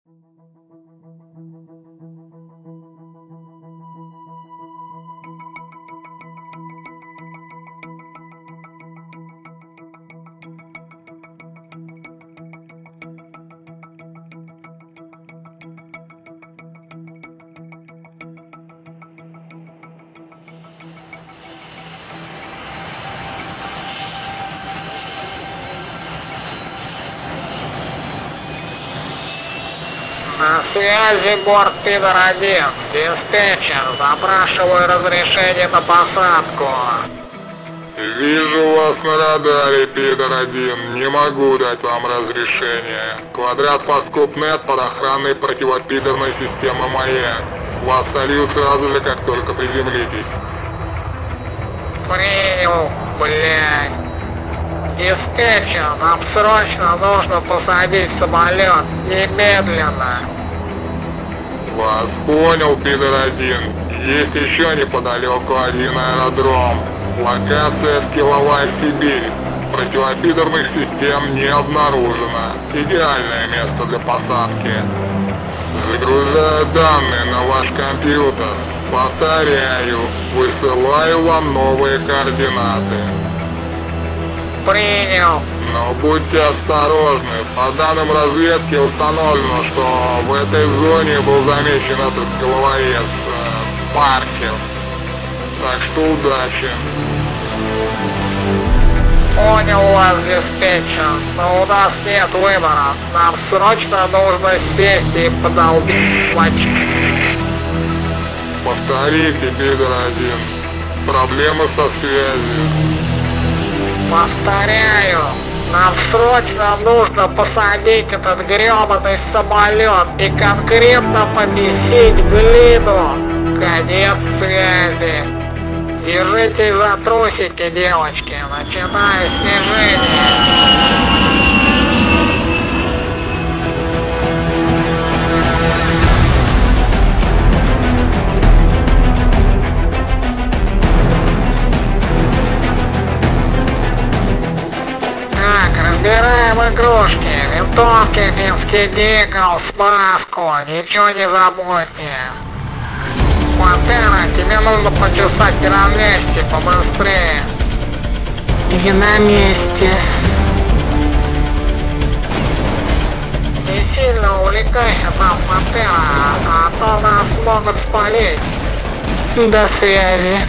На связи борт Пидор-1. Диспетчер, запрашиваю разрешение на посадку. Вижу вас на радаре, Пидор-1. Не могу дать вам разрешение. Квадрат Фаскоп.нет под охраной противопидорной системы «Маяк». Вас сольют сразу же, как только приземлитесь. Принял, блядь. Диспетчер, нам срочно нужно посадить самолет. Немедленно. Вас понял, Пидор-1. Есть еще неподалеку один аэродром. Локация Скилловая Сибирь. Противопидорных систем не обнаружено. Идеальное место для посадки. Загружаю данные на ваш компьютер. Повторяю, высылаю вам новые координаты. Принял. Но будьте осторожны. По данным разведки установлено, что в этой зоне был замечен этот головорез Паркер. Так что удачи. Понял вас, диспетчер, но у нас нет выбора. Нам срочно нужно сесть и подолбить плач. Повторите, Пидор-1. Проблемы со связью. Повторяю, нам срочно нужно посадить этот грёбаный самолет и конкретно поместить глину. Конец связи. Держитесь за трусики, девочки. Начинаю снижение. Разбираем игрушки, винтовки, финский дикл, справку, ничего не забудьте. Пантера, тебе нужно почесать на месте побыстрее. И на месте. Не сильно увлекайся там, Пантера, а то нас могут спалить. До связи.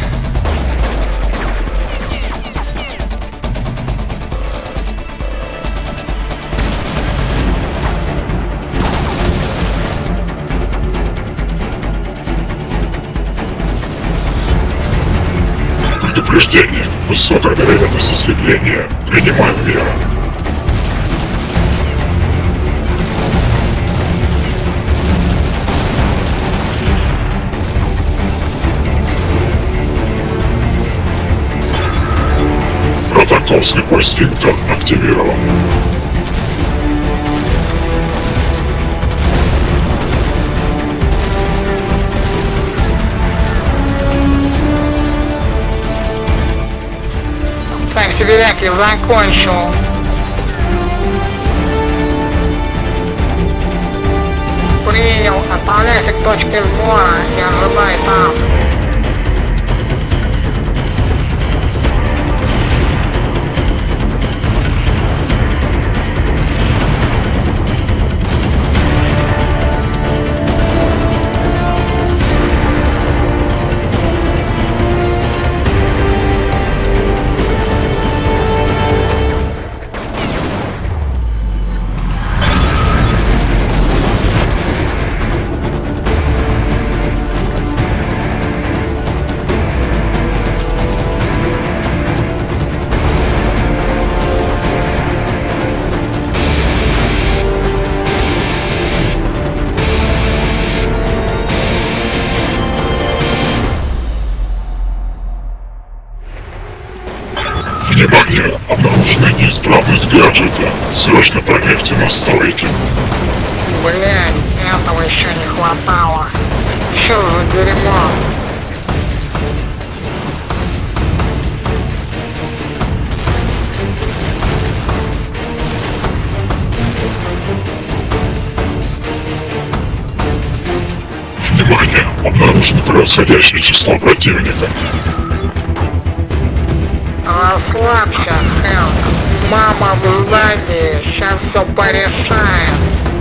Предупреждение. Высокая вероятность ослепления. Принимаем меры. Протокол слепой сфинктер активирован. Сибиряки закончил. Принял, отправляйся к точке сбора и ожидай там. Внимание! Обнаружена неисправность гаджета. Срочно проверьте настройки. Блять, этого еще не хватало. Что за дерьмо? Обнаружено превосходящее число противника. Расслабься, Хэнк. Мама в здании, сейчас все порешает.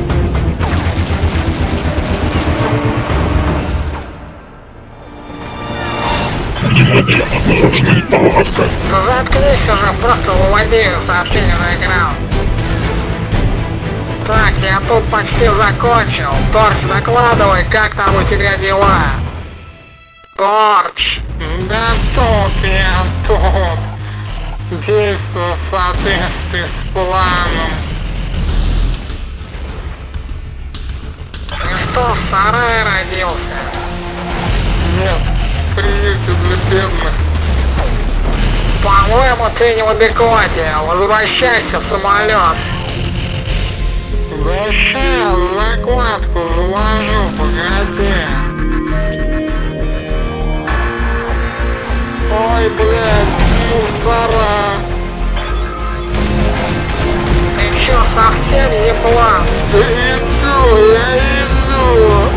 Внимание, обнаружена неполадка. Заткнись уже, просто выводи сообщение на экран. Так, я тут почти закончил. Торч, докладывай, как там у тебя дела? Торч! Да тут я тут. Действую в соответствии с планом. Ты что, в сарае родился? Нет, в приюте для бедных. По-моему, ты не в адеквате. Возвращайся в самолет. Да сейчас закладку заложу, погоди. Ой, блядь, мусора. Ты чё, совсем еблан? Да иду, я иду.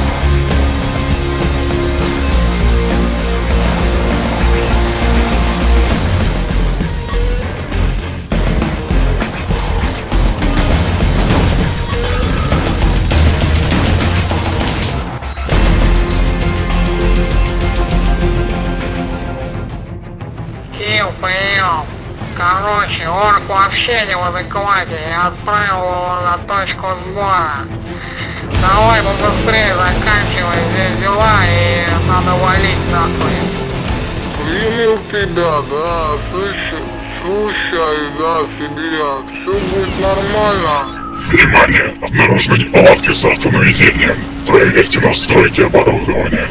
Понял. Короче, орк вообще не в адеквате. Я отправил его на точку сбора. Давай побыстрее заканчивай здесь дела и надо валить нахуй. Принял тебя, да, слушай, да, сибиряк, все будет нормально. Внимание, обнаружены неполадки с автонаведением. Проверьте настройки оборудования.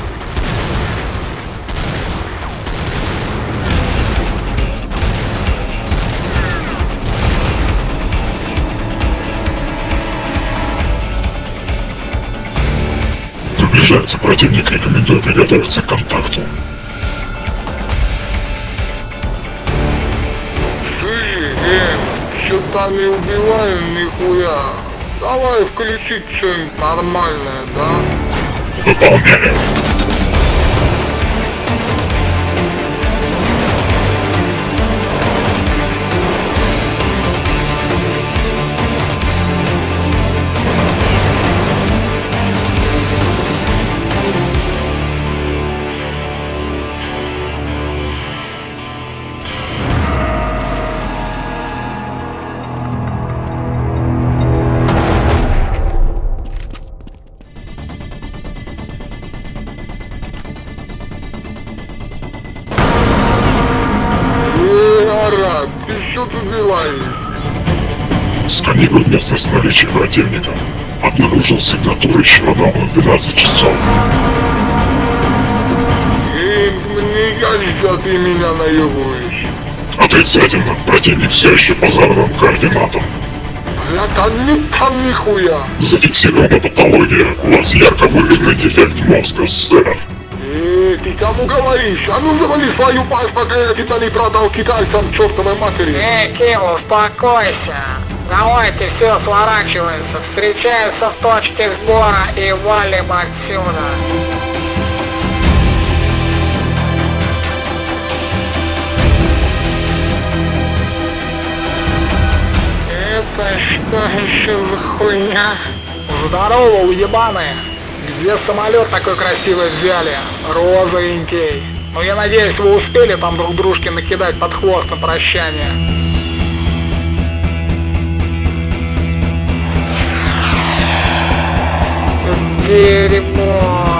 Приближается противник, рекомендую приготовиться к контакту. Что-то не убиваем нихуя. Давай включить что-нибудь нормальное, да? Выполняю. Ты что тут делаешь? Сканирую местность наличия противника. Обнаружил сигнатуру еще одного на 12 часов. Мне кажется, ты меня наебываешь. Отрицательно. Противник все еще по заданным координатам. Это не там нихуя. Зафиксирована патология. У вас ярко выраженный дефект мозга, сэр. Ты кому говоришь? А ну завали свою пасть, пока я тебя не продал китайцам чертовой матери. Килл, успокойся. Давайте все сворачивается. Встречаемся в точке сбора и валим отсюда. Это что еще за хуйня? Здорово, уебаные. Где самолет такой красивый взяли? Розовенький. Ну я надеюсь, вы успели там друг дружке накидать под хвост на прощание. Дерьмо.